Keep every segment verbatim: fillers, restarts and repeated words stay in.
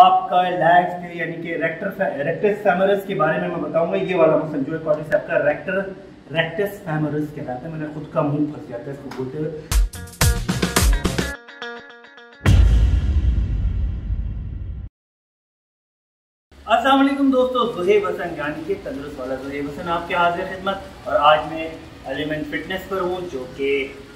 आपका लैग्स के यानी कि रेक्टर रेक्टस फेमोरस के बारे में मैं बताऊंगा। ये वाला मसल जो है क्वाड्रिसेप्स का रेक्टर रेक्टस फेमोरस कहलाता है। मैंने खुद का मुंह फंस जाता है इसको बोलते हुए। अस्सलाम वालेकुम दोस्तों, ज़ुहैब हसन यानी कि तंदुरुस्त वाला ज़ुहैब हसन आपके हाजिर खिदमत। और आज मैं एलिमेंट फिटनेस पर हूँ जो कि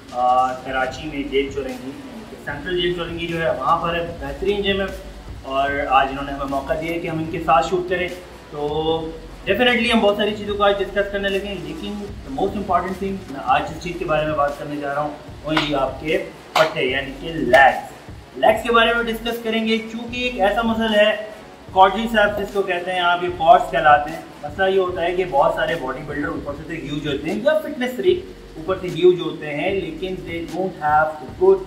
कराची में jail Chaurangi central jail Chaurangi जो है वहाँ पर है, बेहतरीन जिम है। और आज इन्होंने हमें मौका दिया कि हम इनके साथ शूट करें, तो डेफिनेटली हम बहुत सारी चीज़ों को आज डिस्कस करने लगे। लेकिन द मोस्ट इंपॉर्टेंट थिंग मैं आज जिस चीज़ के बारे में बात करने जा रहा हूँ वही आपके पट्टे यानी कि लैग्स लैग्स के बारे में डिस्कस करेंगे। चूँकि एक ऐसा मसल है क्वाड्रिसेप्स जिसको कहते हैं, आप ये क्वाड्स कहलाते हैं। मसला ये होता है कि बहुत सारे बॉडी बिल्डर ऊपर से तो ह्यूज होते हैं या फिटनेस फ्रीक ऊपर से ह्यूज होते हैं, लेकिन they don't have good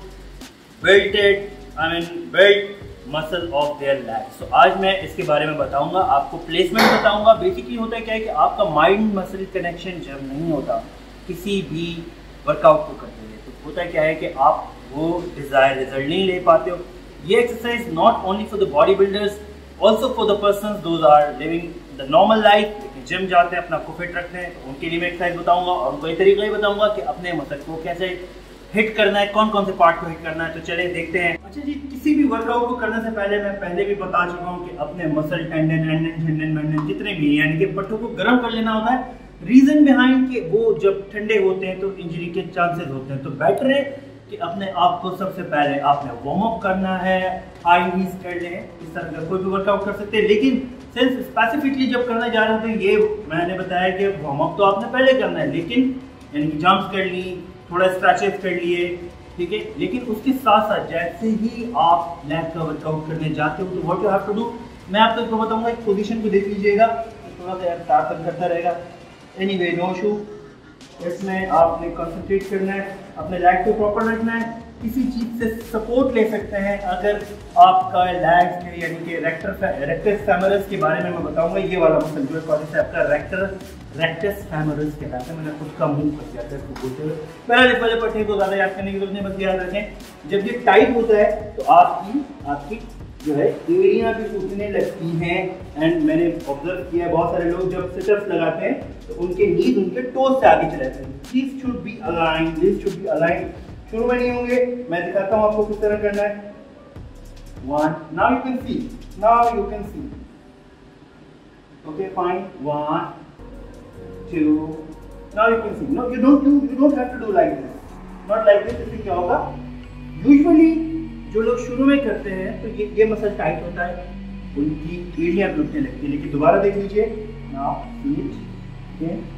builted I mean built muscle of their legs. तो आज मैं इसके बारे में बताऊंगा, आपको प्लेसमेंट बताऊंगा। बेसिकली होता है क्या है कि आपका माइंड मसल कनेक्शन जब नहीं होता किसी भी वर्कआउट को करते हुए, तो होता है क्या है कि आप वो डिज़ायर रिजल्ट नहीं ले पाते हो। ये exercise not only for the body builders, also for the person those are living the normal life, लेकिन जिम जाते हैं, अपना को फिट रखते हैं, तो उनके लिए मैं एक्सरसाइज बताऊंगा और उनको ये तरीका ही बताऊंगा कि अपने मसल को कैसे हिट करना है, कौन कौन से पार्ट को हिट करना है। तो चले देखते हैं। अच्छा जी, किसी भी वर्कआउट को करने से पहले मैं पहले भी बता चुका हूँ कि अपने मसल टेंडन एंडन टेंडन मेंडन जितने भी यानी कि पट्टों को गर्म कर लेना होता है। रीजन बिहाइंड कि वो जब ठंडे होते हैं तो इंजरी के चांसेस होते हैं। तो बेटर है कि अपने आप को सबसे पहले आपने वार्म अप करना है, हाई नीज कर लें। इस तरह का कोई भी वर्कआउट कर सकते हैं, लेकिन सिर्फ स्पेसिफिकली जब करने जा रहे थे ये मैंने बताया कि वार्म अप तो आपने पहले करना है, लेकिन यानी कि जंप्स कर ली, थोड़ा स्ट्रेचेस कर लिए, ठीक है। लेकिन उसके साथ साथ जैसे ही आप लैग का वर्कआउट करने जाते हो तो what you have to do, मैं आप तक बताऊंगा। एक पोजीशन को देख लीजिएगा, थोड़ा सा यार ताकत करता रहेगा। एनीवे नो शू, इसमें आपने कंसंट्रेट करना है, अपने लैग को प्रॉपर रखना है, किसी चीज़ से सपोर्ट ले सकते हैं। अगर आपका लैग्स के यानी कि रेक्टर रेक्टस फेमोरस के बारे में मैं बताऊंगा। ये वाला मसल जो है क्वाड्रिसेप्स का रेक्टर रेक्टस फेमोरस कहलाता है। मैंने खुद का मुंह फंस जाता है इसको बोलते हुए। पहले इस वाले पट्टे को ज़्यादा याद करने की जरूरत नहीं, बस याद रखें जब ये टाइट होता है तो आपकी आपकी जो है एड़ियाँ भी उठने लगती हैं। एंड मैंने ऑब्जर्व किया है बहुत सारे लोग जब सिटअप्स लगाते हैं तो उनके नीज उनके टोज से आगे चले जाते हैं। This should be aligned, this should be aligned. शुरू में नहीं होंगे, मैं दिखाता हूँ आपको किस तरह करना है। One, now you can see, now you can see, okay fine. One two, now you can see. No you don't you don't have to do like this, not like this. इससे क्या होगा, यूजुअली जो लोग शुरू में करते हैं तो ये ये मसल टाइट होता है, उनकी एड़ियाँ भी उठने लगती है। लेकिन दोबारा देख लीजिए, नाउ सी इट,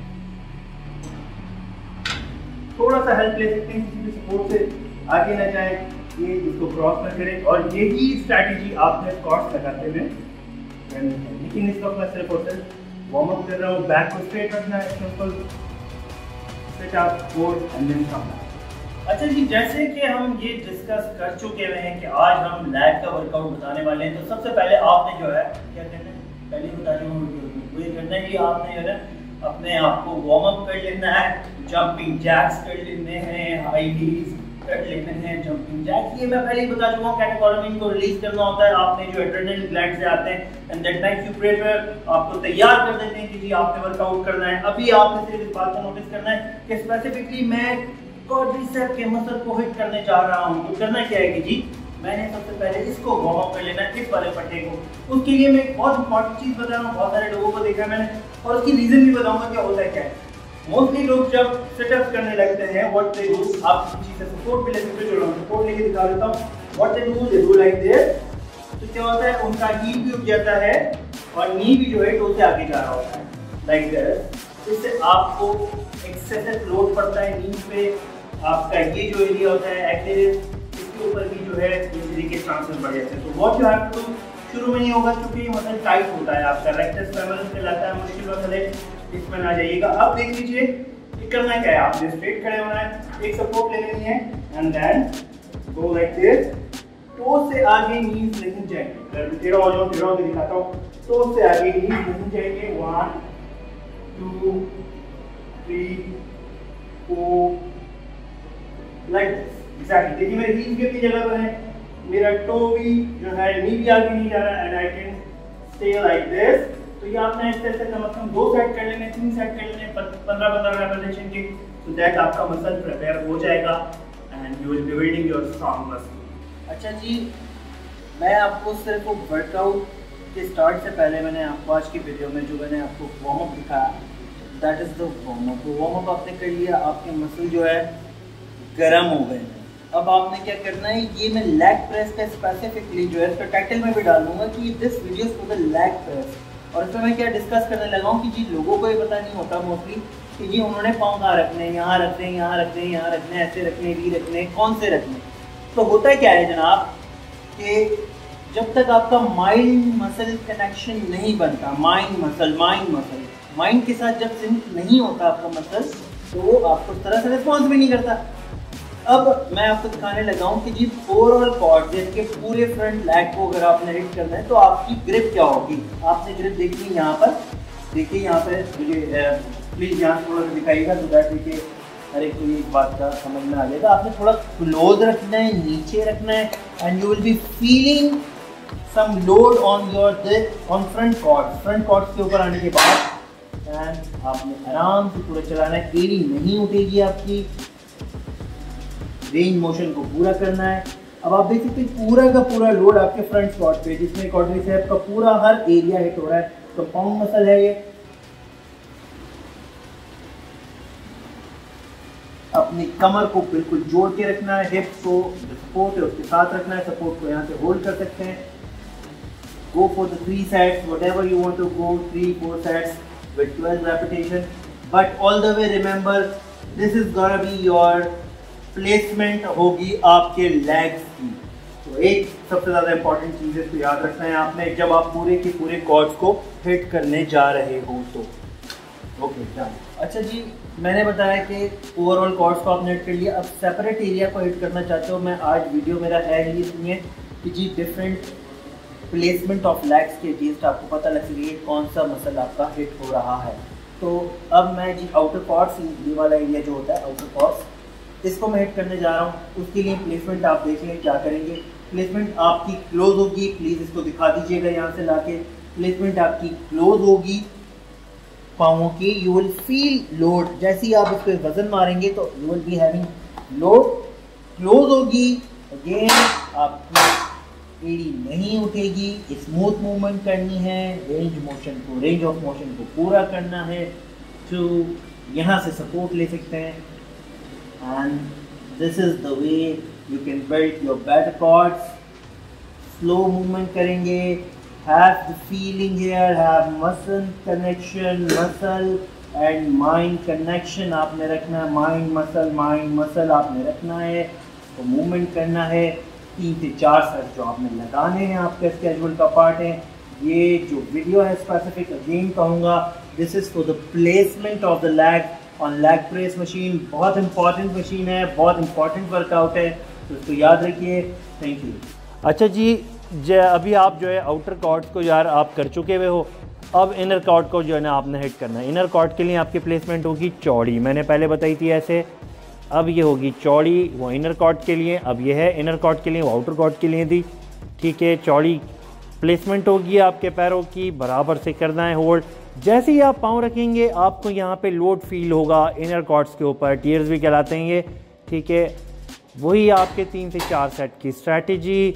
थोड़ा सा हेल्प ले सकते हैं किसी भी सपोर्ट से, आगे ना जाए, ये इसको क्रॉस ना करें। और यही स्ट्रैटेजी आपने स्क्वाट्स लगाते हुए करनी है। लेकिन इस वक्त मैं सिर्फ और सिर्फ वार्म अप कर रहा हूँ। बैक को स्ट्रेट रखना है, simple sit up, fold and then come. अच्छा जी, जैसे कि हम ये डिस्कस कर चुके हुए हैं कि आज हम लैग का वर्कआउट बताने वाले हैं, तो सबसे पहले आपने जो है क्या करना है, पहले बता रही हूँ वो ये करना है कि आपने जो है अपने आप को वार्म अप कर लेना है, जंपिंग जैक्स कर लेने हैं, हाई हील्स कर लेने हैं, जंपिंग जैक्स। ये मैं पहले ही बता चुका हूँ, कैटेकोलामिन को रिलीज करना होता है। आपने जो एड्रेनलिन ग्लैंड से आते हैं and that makes you prepare, आपको तैयार कर देते हैं कि जी आपने वर्कआउट करना है। अभी आपने सिर्फ इस बात को नोटिस करना है कि स्पेसिफिकली मैं क्वाड्रिसेप्स के मसल को हिट करने जा रहा हूँ। तो करना क्या है कि जी मैंने सबसे पहले इसको वार्म अप कर लेना है, इस वाले पट्टे को। उसके लिए मैं एक बहुत इंपॉर्टेंट चीज़ बता रहा हूँ, बहुत सारे लोगों को देखा मैंने और उसकी रीजन भी बताऊंगा क्या होता है क्या है। मोस्टली लोग जब सेटअप्स करने लगते हैं, व्हाट दे डू, आप किसी चीज़ से सपोर्ट भी ले सकते हो, चलो सपोर्ट लेके दिखा देता हूँ। What they do, they do like this. तो क्या होता है, उनका हील भी उठ जाता है और नी भी जो है टो से आगे जा रहा होता है लाइक दिस। इससे आपको एक्सेसिव लोड पड़ता है नी पे। आपका ये जो एरिया होता है एक्टिव, इसके ऊपर भी जो है इंजरी के चांसेस बढ़ जाते हैं। तो व्हाट यू हैव टू, शुरू में नहीं होगा क्योंकि मसल टाइट होता है, आपका रेक्टस फेमोरस कहलाता है, मुश्किल मसल है, इसमें ना जाइएगा। अब देख लीजिए ये करना क्या है, आपने स्ट्रेट खड़े होना है, एक सपोर्ट ले लेनी है and then go like this. Toe से आगे नीज नहीं जाएंगे, अगर टेढ़ा हो जाओ, टेढ़ा होकर दिखाता हूँ, टो से आगे नीज नहीं जाएंगे। One two three four like this, exactly. देखिए मेरे हील भी अपनी जगह पर है, मेरा टो भी जो है नी भी आगे नहीं जा रहा है, and I can stay like this. तो ये आपने ऐसे ऐसे कम से कम दो सेट कर लेने, तीन सेट कर लेने, पंद्रह पंद्रह रेपिटेशन के, सो दैट आपका मसल प्रिपेयर हो जाएगा and you will be building your strong muscle. अच्छा जी, मैं आपको सिर्फ वर्कआउट के स्टार्ट से पहले मैंने आपको आज की वीडियो में जो मैंने आपको वार्म अप दिखाया, that is the warm up. Warm up आपने कर लिया, आपके मसल जो है गर्म हो गए हैं। अब आपने क्या करना है, ये मैं लेग प्रेस का स्पेसिफिकली जो है इसका टाइटल में भी डाल दूंगा कि this video for the leg press. और इसमें मैं क्या डिस्कस करने लगा हूँ कि जी लोगों को ये पता नहीं होता मोस्टली कि जी उन्होंने पाँव कहाँ रखने हैं, यहाँ रखने हैं, यहाँ रखने हैं, यहाँ रखने हैं, ऐसे रखने, भी रखने, कौन से रखने। तो होता क्या है जनाब कि जब तक आपका माइंड मसल कनेक्शन नहीं बनता, mind muscle mind muscle mind के साथ जब सिंक नहीं होता आपका मसल, तो वो आपको इस तरह से रिस्पॉन्स भी नहीं करता। अब मैं आपको दिखाने लगा हूँ कि जी ओवरऑल कॉर्ड जैसे कि पूरे फ्रंट लेग को अगर आपने हिट करना है तो आपकी ग्रिप क्या होगी। आपने ग्रिप देखनी यहाँ पर, देखिए यहाँ पे मुझे प्लीज़ यहाँ थोड़ा सा दिखाइएगा तो दैट देखिए हर एक को ये बात का समझ में आ जाएगा। आपने थोड़ा क्लोज रखना है, नीचे रखना है, and you will be feeling some load on your on front quad. Front quad के ऊपर आने के बाद एंड आपने आराम से पूरा चलाना है, एड़ी नहीं उठेगी आपकी, रेंज मोशन को पूरा करना है। अब आप देख सकते हैं पूरा का पूरा लोड आपके फ्रंट स्क्वाट पे, जिसमें क्वाड्रिसेप का पूरा हर एरिया हिट हो रहा है। कंपाउंड मसल है ये। अपनी कमर को बिल्कुल जोड़ के रखना है, हिप्स को सपोर्ट है उसके साथ रखना है, सपोर्ट को यहाँ से होल्ड कर सकते हैं। Go for the three sets, whatever you want to go, three four sets with twelve repetition, but all the way remember this is gonna be your placement होगी आपके लेग्स की। तो एक सबसे ज़्यादा इंपॉर्टेंट चीज़ है, तो याद रखना है आपने जब आप पूरे के पूरे कॉर्ड्स को हिट करने जा रहे हो तो। Okay done. अच्छा जी, मैंने बताया कि ओवरऑल कॉर्ड्स को आपने हिट कर लिया। अब सेपरेट एरिया को हिट करना चाहते हो, मैं आज वीडियो मेरा है ही इसलिए कि जी डिफरेंट प्लेसमेंट ऑफ लेग्स के अगेंस्ट आपको पता लग सके कौन सा मसल आपका हिट हो रहा है। तो अब मैं जी आउटर कॉर्ड्स, ये वाला एरिया जो होता है आउटर कॉर्ड्स, इसको मैं हिट करने जा रहा हूँ। उसके लिए प्लेसमेंट आप देख लें क्या करेंगे। प्लेसमेंट आपकी क्लोज होगी, प्लीज़ इसको दिखा दीजिएगा यहाँ से लाके। प्लेसमेंट आपकी क्लोज होगी पाँवों की। यू विल फील लोड, जैसे ही आप इस पर वजन मारेंगे तो you will be having load. Close होगी, अगेन आपकी एड़ी नहीं उठेगी, स्मूथ मूवमेंट करनी है, रेंज मोशन को रेंज ऑफ मोशन को पूरा करना है। तो यहाँ से सपोर्ट ले सकते हैं, and this is the way you can build your better quads. Slow movement करेंगे, have the feeling here, have muscle connection, muscle and mind connection आपने रखना है, mind muscle mind muscle आपने रखना है। तो मूवमेंट करना है, तीन से चार सेट जो आपने लगाने हैं आपके स्केड्यूल का पार्ट है। ये जो वीडियो है स्पेसिफिक अगेन कहूँगा, this is for the placement of the leg on leg press machine. बहुत इंपॉर्टेंट मशीन है, बहुत इंपॉर्टेंट वर्कआउट है, तो इसको याद रखिए। Thank you. अच्छा जी, जो अभी आप जो है आउटर कॉर्ड्स को यार आप कर चुके हुए हो, अब इनर कॉर्ड को जो है ना आपने हिट करना है। इनर कॉर्ड के लिए आपकी प्लेसमेंट होगी चौड़ी, मैंने पहले बताई थी ऐसे। अब ये होगी चौड़ी, वो इनर कॉर्ड के लिए, अब ये है इनर कॉर्ड के लिए, वो आउटर कॉर्ड के लिए थी। ठीक है, चौड़ी प्लेसमेंट होगी आपके पैरों की, बराबर से करना है होल्ड। जैसे ही आप पाँव रखेंगे आपको यहाँ पे लोड फील होगा इनर कॉर्ड्स के ऊपर, टीयर्स भी कहलाते हैं ये। ठीक है, वही आपके तीन से चार सेट की स्ट्रैटेजी।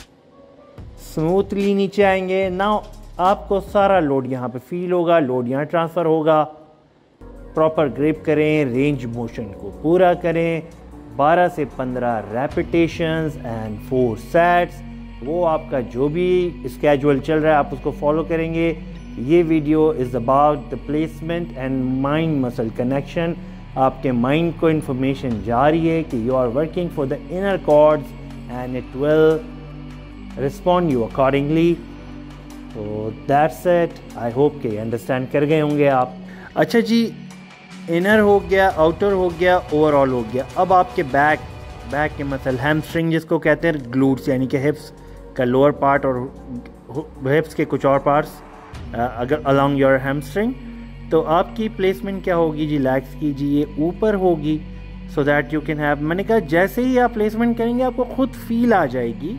स्मूथली नीचे आएंगे ना, आपको सारा लोड यहाँ पे फील होगा, लोड यहाँ ट्रांसफ़र होगा। प्रॉपर ग्रिप करें, रेंज मोशन को पूरा करें, बारह से पंद्रह रेपिटेशंस एंड फोर सेट्स। वो आपका जो भी स्केड्यूल चल रहा है आप उसको फॉलो करेंगे। ये video is about the placement and mind muscle connection. आपके माइंड को इन्फॉर्मेशन जा रही है कि you are working for the inner quads and it will respond you accordingly. तो दैट्स इट, आई होप कि अंडरस्टैंड कर गए होंगे आप। अच्छा जी, इनर हो गया, आउटर हो गया, ओवरऑल हो गया। अब आपके बैक बैक के मसल, हैमस्ट्रिंग जिसको कहते हैं, ग्लूट्स यानी कि हिप्स का लोअर पार्ट और हिप्स के कुछ और पार्ट्स अगर अलोंग योर हैमस्ट्रिंग, तो आपकी प्लेसमेंट क्या होगी जी लेग्स की जी, ये ऊपर होगी so that you can have. मैंने कहा जैसे ही आप प्लेसमेंट करेंगे आपको खुद फील आ जाएगी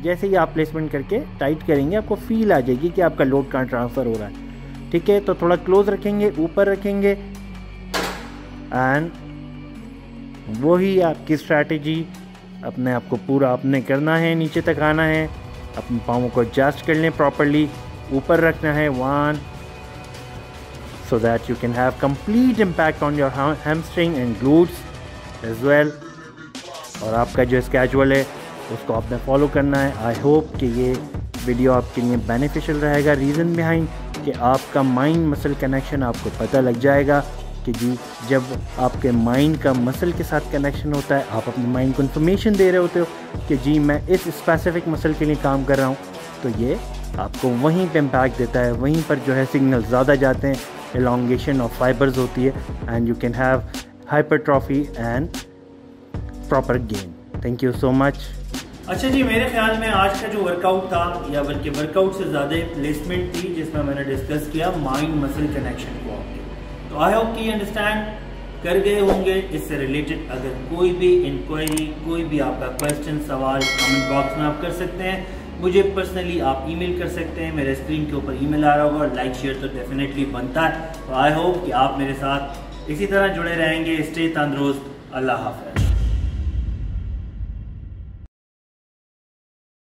जैसे ही आप प्लेसमेंट करके टाइट करेंगे आपको फील आ जाएगी कि आपका लोड कहाँ ट्रांसफ़र हो रहा है। ठीक है, तो थोड़ा क्लोज रखेंगे, ऊपर रखेंगे एंड वही आपकी स्ट्रैटेजी अपने आप को पूरा आपने करना है, नीचे तक आना है, अपने पाँवों को एडजस्ट कर लें प्रॉपरली, ऊपर रखना है one, so that you can have complete impact on your hamstring and glutes as well। और आपका जो स्केड्यूल है उसको आपने फॉलो करना है। आई होप कि ये वीडियो आपके लिए बेनिफिशियल रहेगा। रीज़न बिहाइंड कि आपका माइंड मसल कनेक्शन आपको पता लग जाएगा कि जी जब आपके माइंड का मसल के साथ कनेक्शन होता है, आप अपने माइंड को इन्फॉर्मेशन दे रहे होते हो कि जी मैं इस स्पेसिफिक मसल के लिए काम कर रहा हूँ, तो ये आपको वहीं पे इम्पैक्ट देता है, वहीं पर जो है सिग्नल ज़्यादा जाते हैं, elongation of fibers होती है and you can have hypertrophy and proper gain। Thank you so much। अच्छा जी, मेरे ख्याल में आज का जो वर्कआउट था, या बल्कि वर्कआउट से ज़्यादा प्लेसमेंट थी जिसमें मैंने डिस्कस किया माइंड मसल कनेक्शन को आपके, तो आई होप कि अंडरस्टैंड कर गए होंगे। इससे रिलेटेड अगर कोई भी इंक्वायरी, कोई भी आपका क्वेश्चन, सवाल कमेंट बॉक्स में आप कर सकते हैं। मुझे पर्सनली आप ईमेल कर सकते हैं, मेरे स्क्रीन के ऊपर ईमेल आ रहा होगा, और लाइक शेयर तो डेफिनेटली बनता है। तो आई होप कि आप मेरे साथ इसी तरह जुड़े रहेंगे। स्टे तंदुरुस्त, अल्लाह हाफ़िज़।